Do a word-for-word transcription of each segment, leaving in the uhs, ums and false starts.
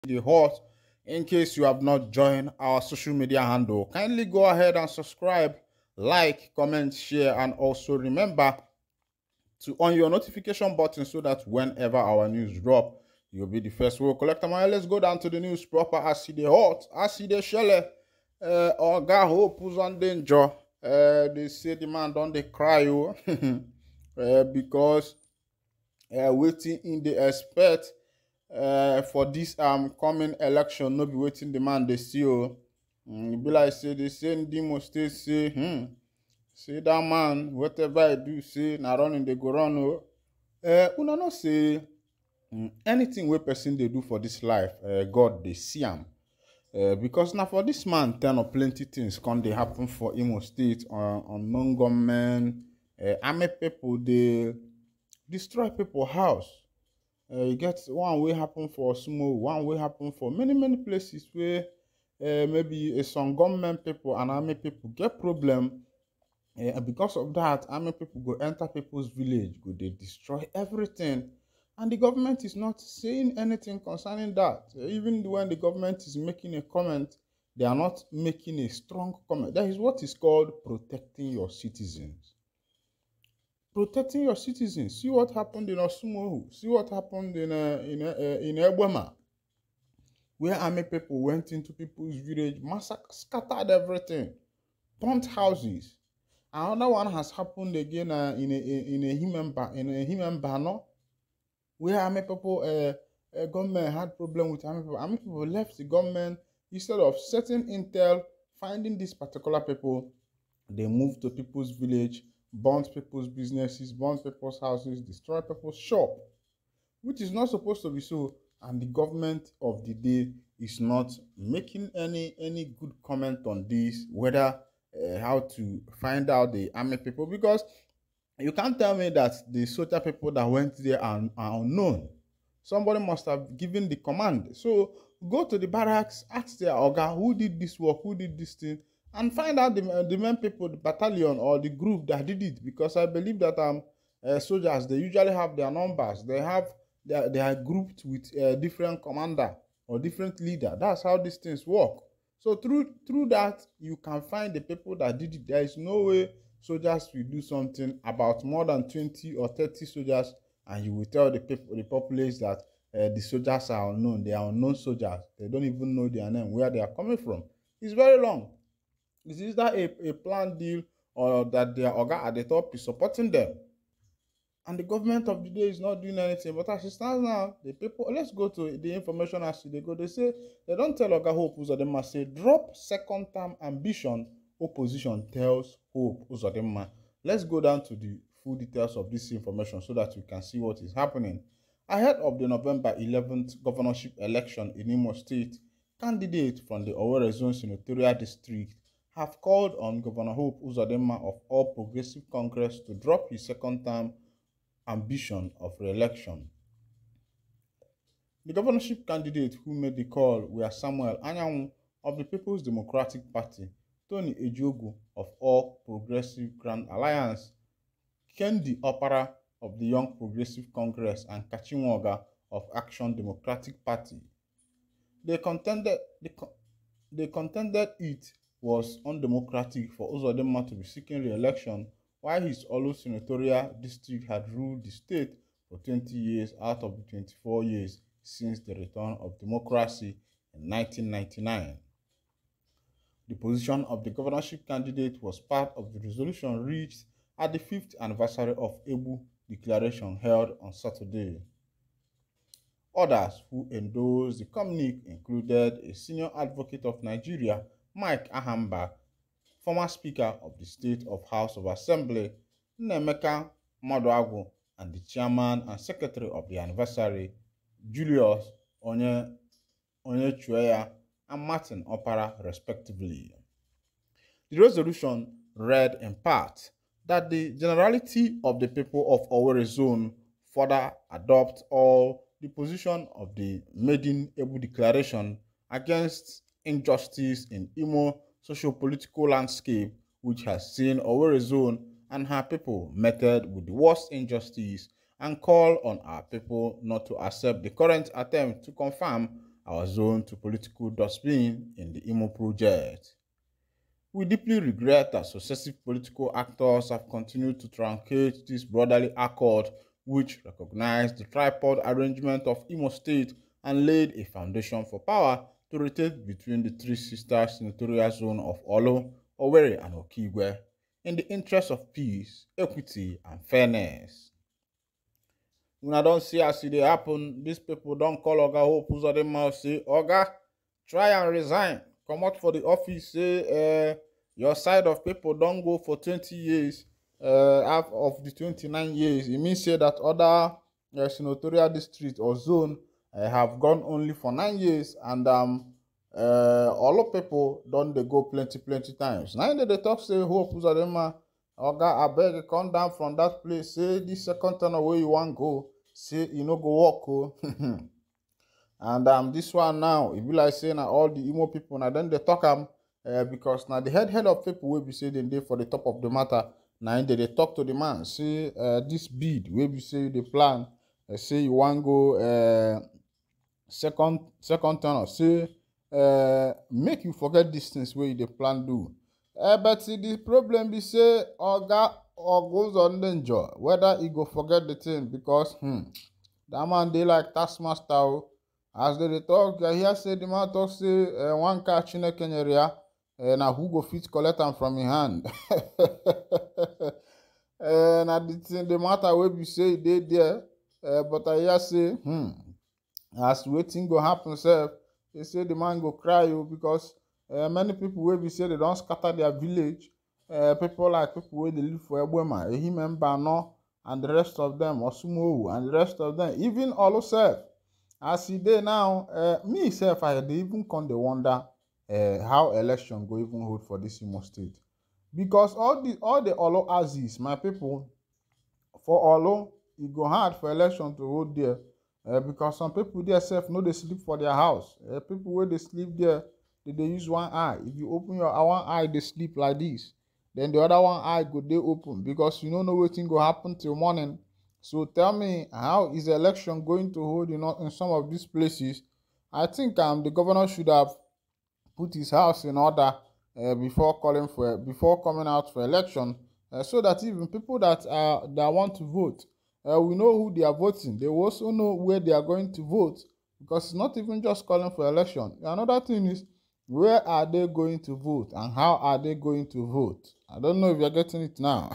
The hot. In case you have not joined our social media handle, kindly go ahead and subscribe, like, comment, share, and also remember to on your notification button so that whenever our news drop, you'll be the first one to collect them. Let's go down to the news proper. I see the hot, I see the shelle. Uh, Oga Hope who's on danger. Uh, they say the man don't they cry, oh, uh, because uh, waiting in the expect uh, for this um coming election, no be waiting the man they see. Oh, mm, e be like say they say in Demo State say, hmm, say that man whatever I do say na running they go run. Oh, uh, una know say mm, anything wey person dey do for this life, uh, God dey see am. Uh, because now for this man, ten or plenty things can they happen for Imo State on on non-government uh, army people they destroy people house. Uh, you get one way happen for small, one way happen for many many places where uh, maybe uh, some government people and army people get problem. Uh, and because of that, army people go enter people's village, go they destroy everything, and the government is not saying anything concerning that. Uh, even when the government is making a comment, they are not making a strong comment. That is what is called protecting your citizens. Protecting your citizens. See what happened in Osumohu. See what happened in uh, in uh, in Ebwema, where army people went into people's village, massacred, scattered everything, burnt houses. Another one has happened again uh, in a in a human in a human banner, where army people uh, uh, government had problem with army people. Army people left the government instead of setting intel, finding these particular people. They moved to people's village, burnt people's businesses, burnt people's houses, destroyed people's shop, which is not supposed to be so. And the government of the day is not making any any good comment on this, whether uh, how to find out the army people, because you can't tell me that the soldier people that went there are, are unknown. Somebody must have given the command. So go to the barracks, ask their oga who did this work, who did this thing, and find out the, uh, the main people, the battalion or the group that did it. Because I believe that um uh, soldiers, they usually have their numbers. They have they are, they are grouped with a different commander or different leader. That's how these things work. So through through that, you can find the people that did it. There is no way soldiers will do something about more than twenty or thirty soldiers, and you will tell the people, the populace that uh, the soldiers are unknown. They are unknown soldiers. They don't even know their name, where they are coming from. It's very long. Is either a, a planned deal or that their oga at the top is supporting them. And the government of the day is not doing anything. But as it stands now, the people, let's go to the information as they go. They say, they don't tell Oga Hope Uzodinma, say, drop second term ambition, opposition tells Hope Uzodinma. Let's go down to the full details of this information so that we can see what is happening. Ahead of the November eleventh governorship election in Imo State, candidates from the Owerri Zone Senatorial District have called on Governor Hope Uzodinma of All Progressive Congress to drop his second term ambition of re-election. The governorship candidates who made the call were Samuel Anyanwu of the People's Democratic Party, Tony Ejogu of All Progressive Grand Alliance, Kendi Opara of the Young Progressive Congress, and Kachinwoga of Action Democratic Party. They contended, they, they contended it was undemocratic for Uzodinma to be seeking re-election while his Olu senatorial district had ruled the state for twenty years out of the twenty-four years since the return of democracy in nineteen ninety-nine. The position of the governorship candidate was part of the resolution reached at the fifth anniversary of Ebu Declaration held on Saturday. Others who endorsed the communique included a senior advocate of Nigeria, Mike Ahamba, former Speaker of the State of House of Assembly, Nnemeka Maduagwu, and the Chairman and Secretary of the anniversary, Julius Onye, Onyechueya and Martin Opara, respectively. The resolution read in part that the generality of the people of Owerri Zone further adopt all the position of the maiden Ebu Declaration against injustice in Imo socio-political landscape, which has seen Owerri Zone and her people meted with the worst injustice, and call on our people not to accept the current attempt to confirm our zone to political dustbin in the Imo project. We deeply regret that successive political actors have continued to truncate this brotherly accord, which recognized the tripod arrangement of Imo State and laid a foundation for power to rotate between the three sister senatorial zones of Olo, Owerri, and Okigwe in the interest of peace, equity, and fairness. Una don see as e dey happen, dis pipo don call Oga Hope Uzodinma say, Oga, try and resign, comot for the office, say uh, your side of people don go for twenty years, uh, half of the twenty-nine years. E mean say that other uh, senatorial district or zone uh, have gone only for nine years, and um, uh, all of people don dey go plenty plenty times. Now they dey talk say Hope Uzodinma, Oga, abeg come down from that place, say this second turn where you wan go, say you no go work o. And um, this one now, e be like say na all the Imo people na then they talk am uh, because now the head head of people wey be say dem dey for the top of the matter. Now they dey talk to the man, say uh, this bid wey be say the plan, uh, say you wan go uh, second second turn, say uh, make you forget these things wey you dey plan do. Uh, but see, the problem be say Oga or goes on danger whether he go forget the thing, because hmm, that man dey like taskmaster o. As they dey talk, I hear say the man talk say uh, one car Chineke nyere ya, uh, na who go fit collect am from him hand. uh, na the thing, the matter wey be say e dey there, uh, but I hear say hmm, as wetin go happen sef, they say the man go cry o, because uh, many people wey be say they don scatter their village. Uh, people like people wey dey live for Egbema, Ehime Mbano, and the rest of them, Osumowu, and the rest of them, even Olo sef. As e dey now, uh, me sef, I dey even come dey wonder uh, how election go even hold for this Imo State, because all the all the Olo Aziz, my people, for Olo, e go hard for election to hold there, uh, because some people there sef no dey sleep for their house. Uh, people wey dey sleep there, they dey use one eye. If you open your one eye, dey sleep like this, then the other one eye go dey open, because you no know wetin go happen till morning. So tell me, how is the election going to hold in, in some of these places? I think um the governor should have put his house in order uh, before calling for before coming out for election, uh, so that even people that uh, that want to vote, uh, we know who they are voting. They will also know where they are going to vote, because it's not even just calling for election. Another thing is, where are they going to vote and how are they going to vote? I don't know if you're getting it now.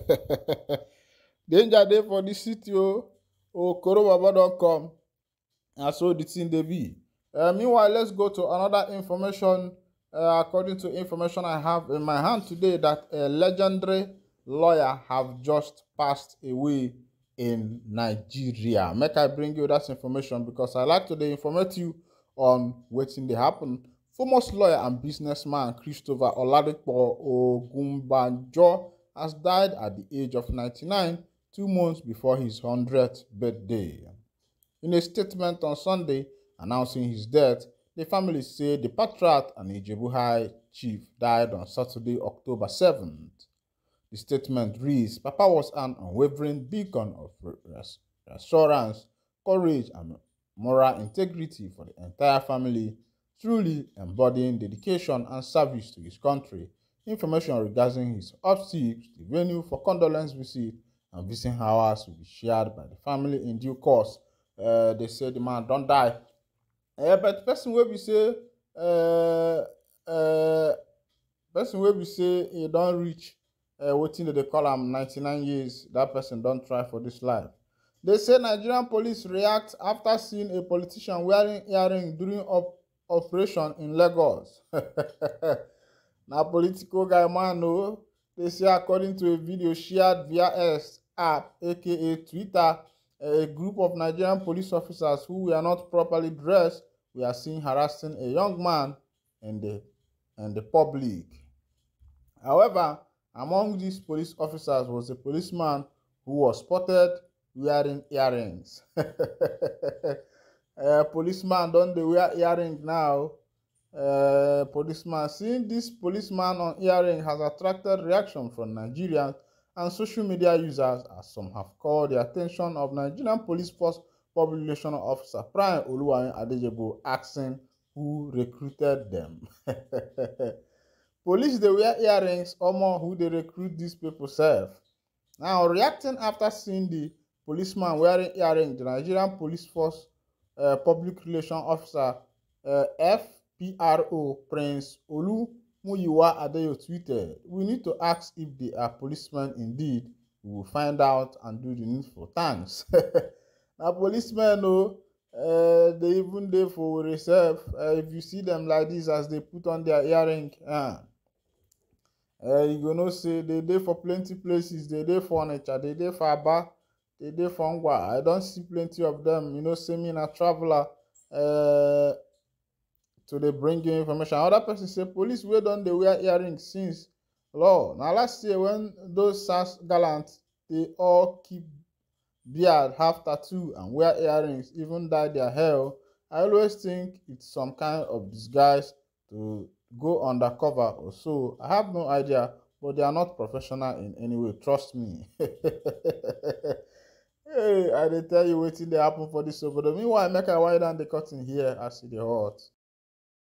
Danger dey for the city o. Oh, Koro Baba don come. And so the thing dey be. Uh, meanwhile, let's go to another information. Uh, according to information I have in my hand today, that a legendary lawyer have just passed away in Nigeria. Make I bring you that information, because I like to dey informate you on wetin dey happen. Famous lawyer and businessman Christopher Oladipo Ogunbanjo has died at the age of ninety-nine, two months before his hundredth birthday. In a statement on Sunday announcing his death, the family said the patriarch and Ijebu High chief died on Saturday, October seventh. The statement reads, Papa was an unwavering beacon of reassurance, courage, and moral integrity for the entire family, truly embodying dedication and service to his country. Information regarding his upkeep, the venue for condolence visit, and visiting hours will be shared by the family in due course. Uh, they say the man don't die. Uh, but the person will be say, uh, uh, person will be say he don't reach uh, waiting they call him ninety-nine years. That person don't try for this life. They say Nigerian police react after seeing a politician wearing earring during op operation in Lagos. Now political guy man no. They say according to a video shared via X app, aka Twitter, a group of Nigerian police officers who were not properly dressed were seen harassing a young man in the in the public. However, among these police officers was a policeman who was spotted wearing earrings. uh, policeman don't they wear earrings now? Uh, policeman seeing this policeman on earring has attracted reaction from Nigerians and social media users, as some have called the attention of Nigerian police force public relations officer Prime Oluwayin Adejobo asking who recruited them. Police dey wear earrings, omo, who dey recruit these people sef? Now, reacting after seeing the policeman wearing earrings, the Nigerian Police Force uh, Public Relations Officer uh, F P R O Prince Olumuyiwa Adeyo tweeted, "We need to ask if they are policemen indeed. We will find out and do the needful. Thanks." Now, policemen, oh, uh, they even dey for reserve. Uh, if you see them like this as they put on their earring, uh, uh, you go know say they dey for plenty places. They dey for Onitsha, they dey for Aba, they dey for Ngwa. I don see plenty of them. You know, say me na traveler. Uh, to dey bring you information. Another person say police wey don dey wear earrings since law. Na last year when those SARS gallants dey all keep beard, have tattoo, and wear earrings, even dye their hair. I always think it's some kind of disguise to go undercover or so. I have no idea, but they are not professional in any way. Trust me. Hey, I dey tell you wetin dey happen for this obodo. Meanwhile, make I wind down the curtain here as e dey hot.